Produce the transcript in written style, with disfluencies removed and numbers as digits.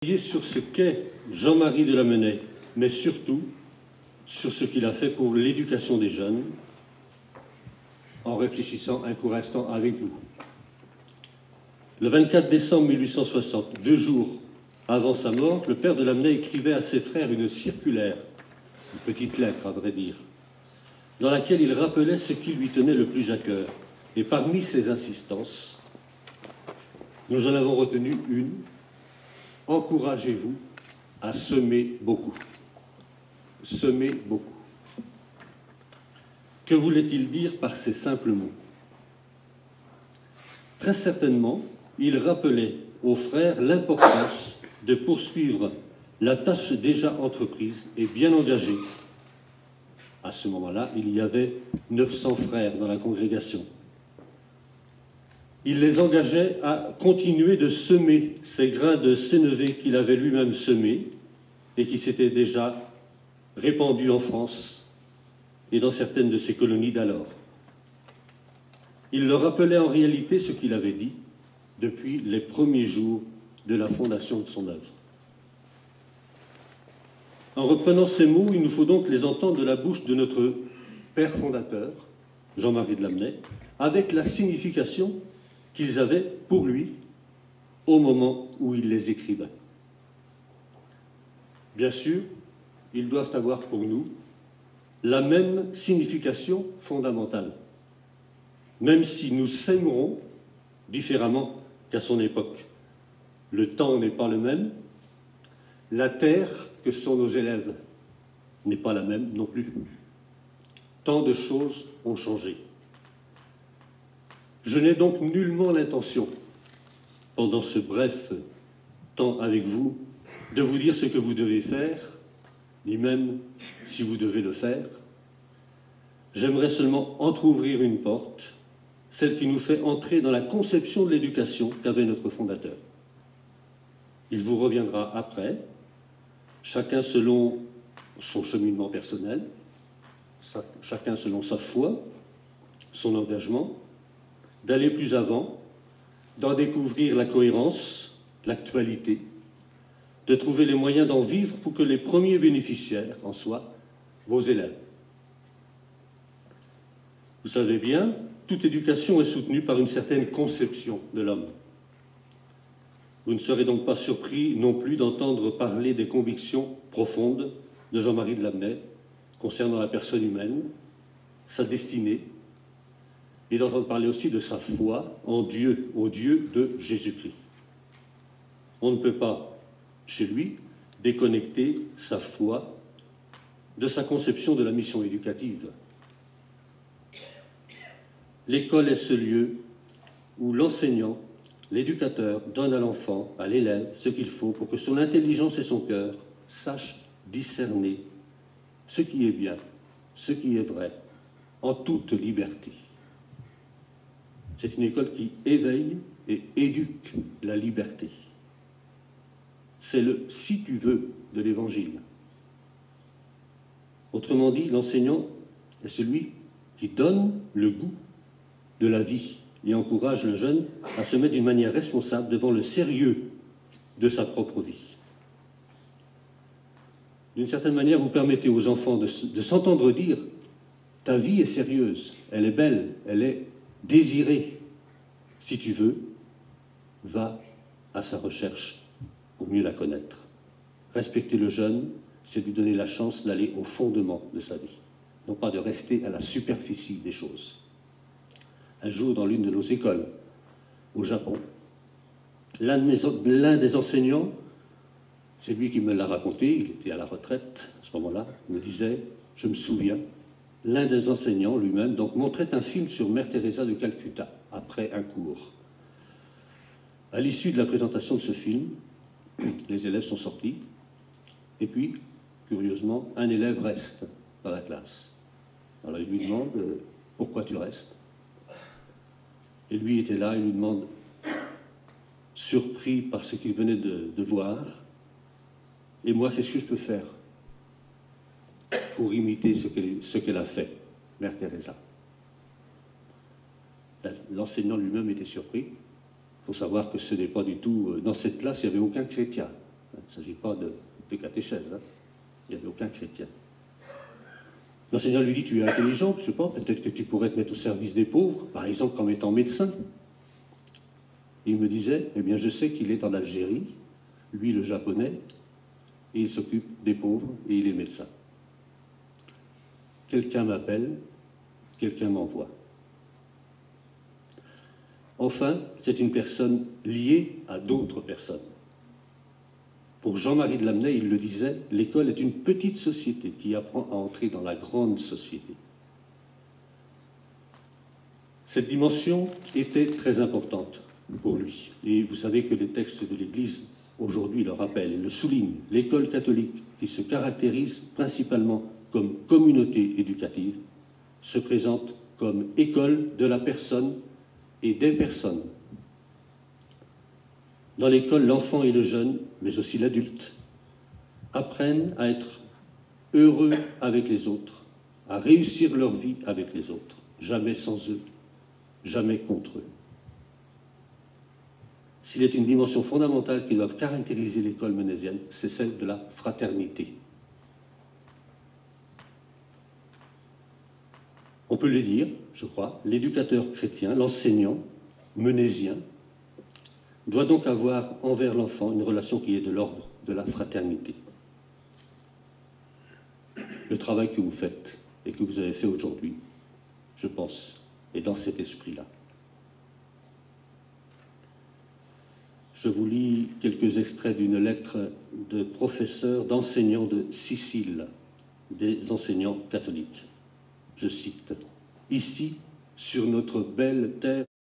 Sur ce qu'est Jean-Marie de Lamennais, mais surtout sur ce qu'il a fait pour l'éducation des jeunes, en réfléchissant un court instant avec vous. Le 24 décembre 1860, 2 jours avant sa mort, le père de Lamennais écrivait à ses frères une circulaire, une petite lettre à vrai dire, dans laquelle il rappelait ce qui lui tenait le plus à cœur. Et parmi ses insistances, nous en avons retenu une: encouragez-vous à semer beaucoup. Semer beaucoup. Que voulait-il dire par ces simples mots? Très certainement, il rappelait aux frères l'importance de poursuivre la tâche déjà entreprise et bien engagée. À ce moment-là, il y avait 900 frères dans la congrégation. Il les engageait à continuer de semer ces grains de sénévé qu'il avait lui-même semés et qui s'étaient déjà répandus en France et dans certaines de ses colonies d'alors. Il leur rappelait en réalité ce qu'il avait dit depuis les premiers jours de la fondation de son œuvre. En reprenant ces mots, il nous faut donc les entendre de la bouche de notre père fondateur, Jean-Marie de Lamennais, avec la signification qu'ils avaient pour lui au moment où il les écrivait. Bien sûr, ils doivent avoir pour nous la même signification fondamentale, même si nous s'aimerons différemment qu'à son époque. Le temps n'est pas le même, la terre que sont nos élèves n'est pas la même non plus. Tant de choses ont changé. Je n'ai donc nullement l'intention, pendant ce bref temps avec vous, de vous dire ce que vous devez faire, ni même si vous devez le faire. J'aimerais seulement entr'ouvrir une porte, celle qui nous fait entrer dans la conception de l'éducation qu'avait notre fondateur. Il vous reviendra après, chacun selon son cheminement personnel, chacun selon sa foi, son engagement, d'aller plus avant, d'en découvrir la cohérence, l'actualité, de trouver les moyens d'en vivre pour que les premiers bénéficiaires en soient vos élèves. Vous savez bien, toute éducation est soutenue par une certaine conception de l'homme. Vous ne serez donc pas surpris non plus d'entendre parler des convictions profondes de Jean-Marie de Lamennais concernant la personne humaine, sa destinée, et d'entendre parler aussi de sa foi en Dieu, au Dieu de Jésus-Christ. On ne peut pas, chez lui, déconnecter sa foi de sa conception de la mission éducative. L'école est ce lieu où l'enseignant, l'éducateur, donne à l'enfant, à l'élève, ce qu'il faut pour que son intelligence et son cœur sachent discerner ce qui est bien, ce qui est vrai, en toute liberté. C'est une école qui éveille et éduque la liberté. C'est le « si tu veux » de l'Évangile. Autrement dit, l'enseignant est celui qui donne le goût de la vie et encourage le jeune à se mettre d'une manière responsable devant le sérieux de sa propre vie. D'une certaine manière, vous permettez aux enfants de s'entendre dire « ta vie est sérieuse, elle est belle, elle est désirée. Si tu veux, va à sa recherche pour mieux la connaître. » Respecter le jeune, c'est lui donner la chance d'aller au fondement de sa vie, non pas de rester à la superficie des choses. Un jour, dans l'une de nos écoles, au Japon, l'un des enseignants, c'est lui qui me l'a raconté, il était à la retraite à ce moment-là, me disait, je me souviens, l'un des enseignants lui-même donc montrait un film sur Mère Teresa de Calcutta, après un cours. À l'issue de la présentation de ce film, les élèves sont sortis, et puis, curieusement, un élève reste dans la classe. Alors il lui demande « Pourquoi tu restes ?» Et lui était là, il lui demande, surpris par ce qu'il venait de voir, « Et moi, qu'est-ce que je peux faire pour imiter ce qu'elle a fait, Mère Teresa ?» L'enseignant lui-même était surpris. Il faut savoir que ce n'est pas du tout... Dans cette classe, il n'y avait aucun chrétien. Il ne s'agit pas de catéchèse. Hein. Il n'y avait aucun chrétien. L'enseignant lui dit, tu es intelligent, je ne sais pas, peut-être que tu pourrais te mettre au service des pauvres, par exemple en étant médecin. Il me disait, eh bien je sais qu'il est en Algérie, lui le japonais, et il s'occupe des pauvres et il est médecin. Quelqu'un m'appelle, quelqu'un m'envoie. Enfin, c'est une personne liée à d'autres personnes. Pour Jean-Marie de Lamennais, il le disait, l'école est une petite société qui apprend à entrer dans la grande société. Cette dimension était très importante pour lui. Et vous savez que les textes de l'Église, aujourd'hui, le rappellent et le soulignent. L'école catholique, qui se caractérise principalement comme communauté éducative, se présente comme école de la personne et des personnes. Dans l'école, l'enfant et le jeune, mais aussi l'adulte, apprennent à être heureux avec les autres, à réussir leur vie avec les autres, jamais sans eux, jamais contre eux. S'il est une dimension fondamentale qui doit caractériser l'école menésienne, c'est celle de la fraternité. On peut le dire, je crois, l'éducateur chrétien, l'enseignant menésien, doit donc avoir envers l'enfant une relation qui est de l'ordre de la fraternité. Le travail que vous faites et que vous avez fait aujourd'hui, je pense, est dans cet esprit-là. Je vous lis quelques extraits d'une lettre de professeurs, d'enseignants de Sicile, des enseignants catholiques. Je cite, « Ici, sur notre belle terre,